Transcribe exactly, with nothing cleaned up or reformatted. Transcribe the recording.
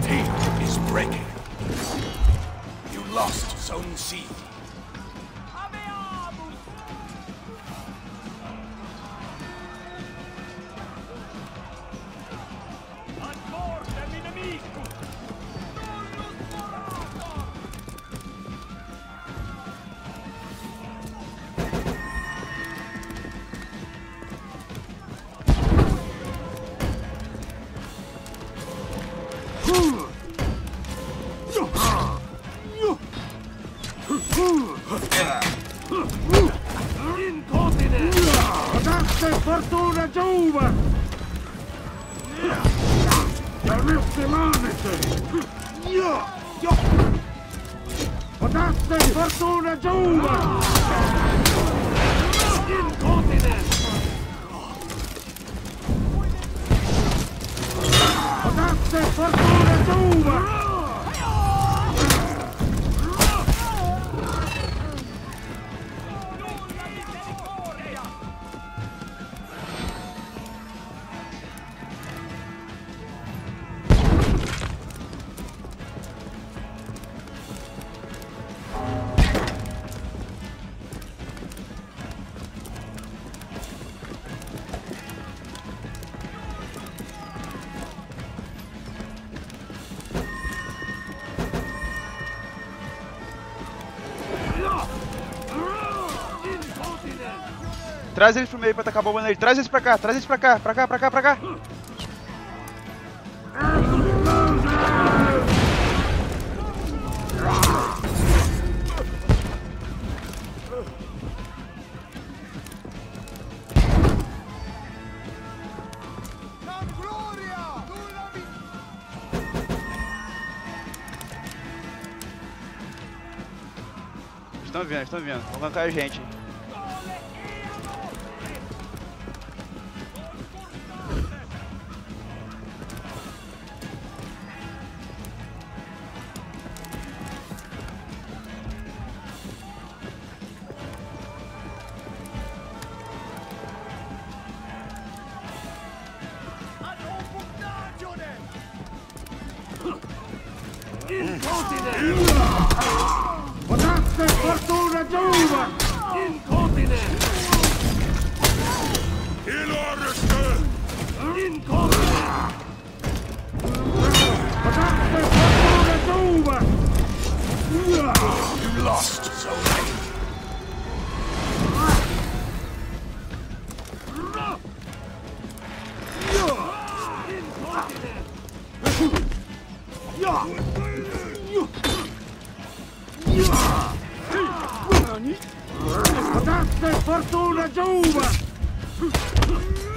team is breaking. You lost Zone C. Fortuna giova! Permette manete! Potasse fortuna giova! Incontinence! Potasse fortuna giova! Traz eles pro meio pra tacar a bomba nele. Traz eles pra cá, traz eles pra cá, pra cá, pra cá, pra cá. Estão vindo, estão vindo. Vão gankar a gente. Potasse fortuna giova! Incontinence! Iloriste! Incontinence! Potasse fortuna giova! You lost Zone A. Potasse fortuna giova!